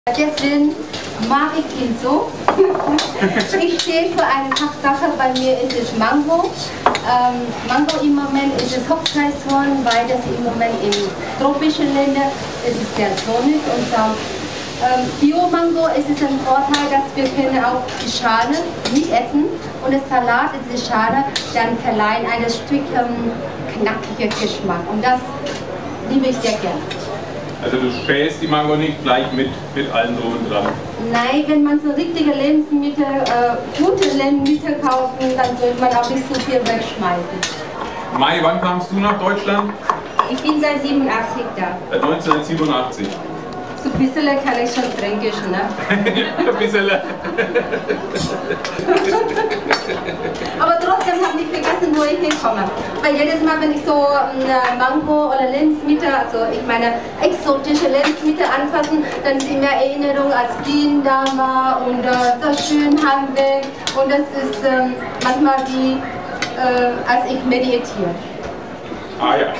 Deswegen mag ich ihn so. Ich stehe für eine Sache, bei mir ist es Mango. Mango im Moment ist es Hochsaison, weil das im Moment in tropischen Ländern ist es sehr sonnig und Bio-Mango ist es ein Vorteil, dass wir können auch die Schale nicht essen und das Salat ist die Schale, dann verleihen ein Stück knackiger Geschmack und das liebe ich sehr gerne. Also du spähst die Mango nicht gleich mit allem drum und dran? Nein, wenn man so richtige Lebensmittel, gute Lebensmittel kauft, dann sollte man auch nicht so viel wegschmeißen. Mai, wann kamst du nach Deutschland? Ich bin seit 87 da. Seit 1987. So ein bisschen kann ich schon Fränkisch, ne? Ein bisschen. Aber trotzdem habe ich vergessen, wo ich herkomme. Weil jedes Mal, wenn ich so Mango oder Lebensmittel, also ich meine exotische Lebensmittel anfassen, dann sind mir Erinnerungen als Kind da war und so schön Handwerk. Und das ist manchmal wie, als ich meditiere. Ah ja.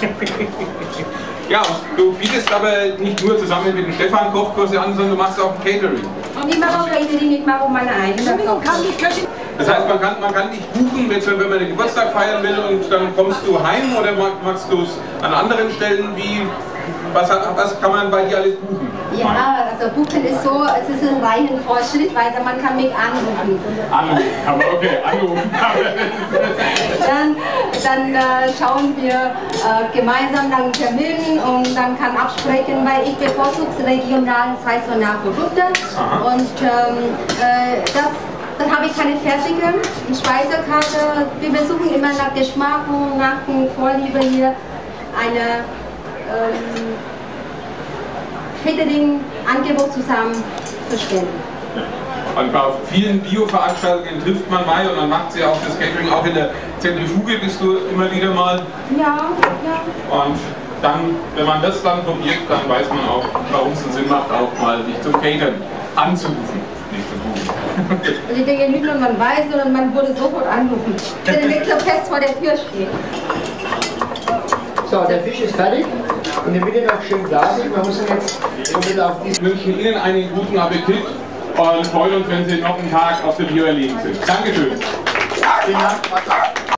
Ja, du bietest aber nicht nur zusammen mit dem Stefan Kochkurse an, sondern du machst auch ein Catering. Und ich mache auch Catering, ich mache auch meine eigenen Kochkurse. Das heißt, man kann dich buchen, wenn man den Geburtstag feiern will und dann kommst du heim oder machst du es an anderen Stellen? Was kann man bei dir alles buchen? Ja, also buchen ist so, es ist ein reinen Vorschritt, weil man kann mich anrufen. Anrufen, aber okay, anrufen. Dann schauen wir gemeinsam nach Terminen und dann kann absprechen, weil ich bevorzuge regional saisonale Produkte. Aha. Und dann habe ich keine fertige Speisekarte. Wir versuchen immer nach Geschmack und nach Vorliebe hier eine Catering-Angebot zusammenzustellen. Und bei vielen Bio-Veranstaltungen trifft man Mai und dann macht sie auch das Catering. Auch in der Zentrifuge bist du immer wieder mal. Ja, ja. Und dann, wenn man das dann probiert, dann weiß man auch, warum es Sinn macht, auch mal dich zum Catern anzurufen. Nicht zu buchen. Und ich denke nicht nur man weiß, sondern man würde sofort anrufen, wenn der Wickler fest vor der Tür steht. So, der Fisch ist fertig. In der Mitte noch schön glasig. Wir müssen jetzt komplett auf die. Wir wünschen Ihnen einen guten Appetit und freuen uns, wenn Sie noch einen Tag auf der Bio erlegen sind. Dankeschön. Vielen Dank.